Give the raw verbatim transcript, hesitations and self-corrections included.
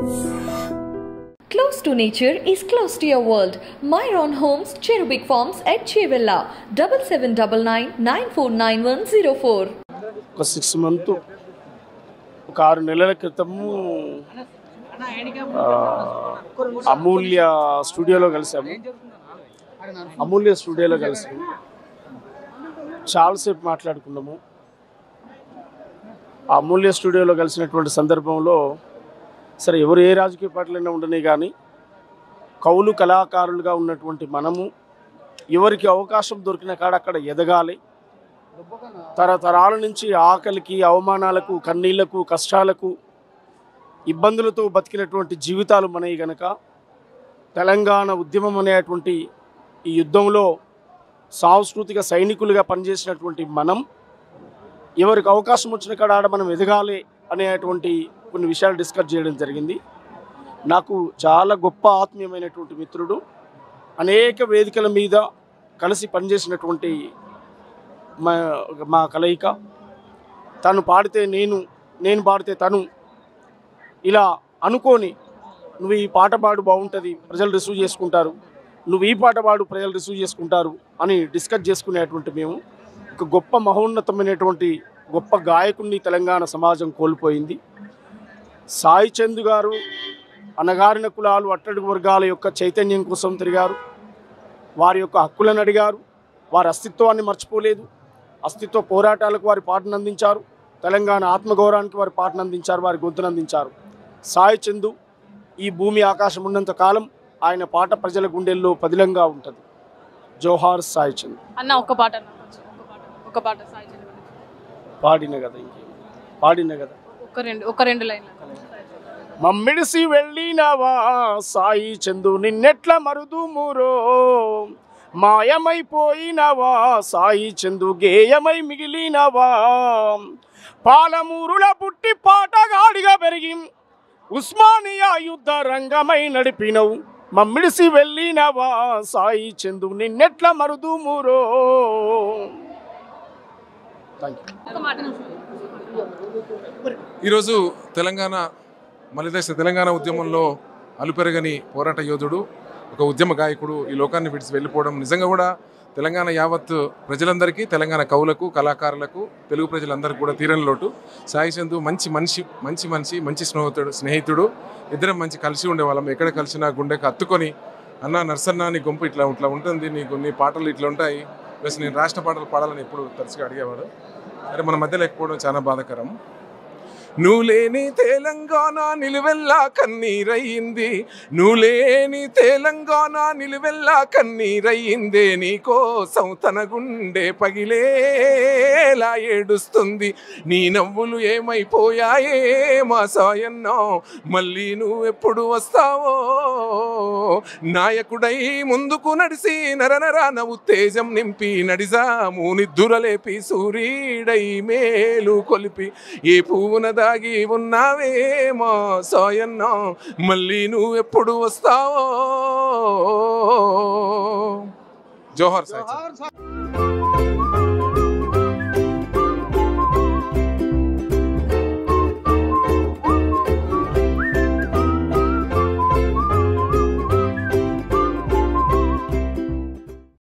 Close to nature is close to your world. Myron Homes, Cherubic Farms at Chevella, seven seven nine nine, nine four nine one zero four. ఒక six month ఒక ఆరు నెలల క్రితము అమూల్య స్టూడియోలో కలిసాము అమూల్య స్టూడియోలో కలిసాము చాలాసేపు మాట్లాడుకున్నాము. ఆ అమూల్య స్టూడియోలో కలిసినటువంటి సందర్భంలో సరే ఎవరు ఏ రాజకీయ పార్టీలైనా ఉండని కానీ కవులు కళాకారులుగా ఉన్నటువంటి మనము ఎవరికి అవకాశం దొరికిన కాడ అక్కడ ఎదగాలి. తరతరాల నుంచి ఆకలికి అవమానాలకు కన్నీళ్లకు కష్టాలకు ఇబ్బందులతో బతికినటువంటి జీవితాలు మనవి గనక తెలంగాణ ఉద్యమం అనేటువంటి ఈ యుద్ధంలో సాంస్కృతిక సైనికులుగా పనిచేసినటువంటి మనం ఎవరికి అవకాశం వచ్చిన కాడ ఆడ మనం ఎదగాలి అనేటువంటి కొన్ని విషయాలు డిస్కస్ చేయడం జరిగింది. నాకు చాలా గొప్ప ఆత్మీయమైనటువంటి మిత్రుడు, అనేక వేదికల మీద కలిసి పనిచేసినటువంటి మా మా కలయిక. తను పాడితే నేను నేను పాడితే తను ఇలా అనుకొని నువ్వు ఈ పాట పాడు బాగుంటుంది ప్రజలు రిసీవ్ చేసుకుంటారు, నువ్వు ఈ పాట పాడు ప్రజలు రిసీవ్ చేసుకుంటారు అని డిస్కస్ చేసుకునేటువంటి మేము ఒక గొప్ప మహోన్నతమైనటువంటి గొప్ప గాయకుడిని తెలంగాణ సమాజం కోల్పోయింది. సాయిచంద్ గారు అణగారిన కులాలు అట్టడుగు వర్గాల యొక్క చైతన్యం కోసం తిరిగారు, వారి యొక్క హక్కులను అడిగారు, వారి అస్తిత్వాన్ని మర్చిపోలేదు, అస్తిత్వ పోరాటాలకు వారి పాటను అందించారు, తెలంగాణ ఆత్మగౌరవానికి వారి పాటను అందించారు, వారి గొంతును అందించారు. సాయిచంద్ ఈ భూమి ఆకాశం ఉన్నంత కాలం ఆయన పాట ప్రజల గుండెల్లో పదిలంగా ఉంటుంది. జోహార్ సాయిచంద్ అన్న. ఒక పాట ఒక పాట సాయిచంద్ పాడిన కదా ఇంకేం పాడిన కదా ఒక రెండు ఒక రెండు లైన్లు. మమ్మిడిసి వెళ్ళినవా సాయి చందు నిన్నెట్ల మరుదుమురో, మాయమైపోయినవా సాయి చందు గేయమై మిగిలినవా, పాలమూరుల పుట్టి పాటగాడిగా పెరిగి ఉస్మానియా యుద్ధ రంగమై నడిపినవు, మమ్మిడిసి వెళ్ళినవా సాయి చందు నిన్నెట్ల మరుదుమురో. ఈరోజు తెలంగాణ మలిదశ తెలంగాణ ఉద్యమంలో అలుపెరగని పోరాట యోధుడు, ఒక ఉద్యమ గాయకుడు ఈ లోకాన్ని విడిచి వెళ్ళిపోవడం నిజంగా కూడా తెలంగాణ యావత్ ప్రజలందరికీ, తెలంగాణ కవులకు కళాకారులకు తెలుగు ప్రజలందరికీ కూడా తీరని లోటు. సాయిచంద్ మంచి మనిషి మంచి మనిషి మంచి స్నేహితుడు స్నేహితుడు ఇద్దరం మంచి కలిసి ఉండేవాళ్ళం. ఎక్కడ కలిసినా గుండెకి హత్తుకొని అన్న నర్సన్న నీ గొంపు ఇట్లా ఇట్లా ఉంటుంది, నీకు నీ పాటలు ఇట్లా ఉంటాయి, ప్లస్ నేను రాష్ట్ర పాటలు పాడాలని ఎప్పుడు తరచుగా అడిగేవాడు. అరే మన మధ్య లేకపోవడం చాలా బాధాకరం. నువ్వు లేని తెలంగాణ నిలువెల్లా కన్నీరయ్యింది, నువ్వు లేని తెలంగాణ నిలువెల్లా కన్నీరయ్యిందే, నీకోసం తన గుండె పగిలేలా ఏడుస్తుంది, నీ నవ్వులు ఏమైపోయాయే మా సాయన్నో, మళ్ళీ నువ్వెప్పుడు వస్తావో, నాయకుడై ముందుకు నడిసి నరనరాన ఉత్తేజం నింపి నడిజాము నిద్దురలేపి సూర్యుడై మేలు కొలిపి ఏ పువ్వునద దాగి ఉన్నావే మా సాయన్న, మళ్ళీ నువ్వెప్పుడు వస్తావో. జోహార్ సాయిచంద్.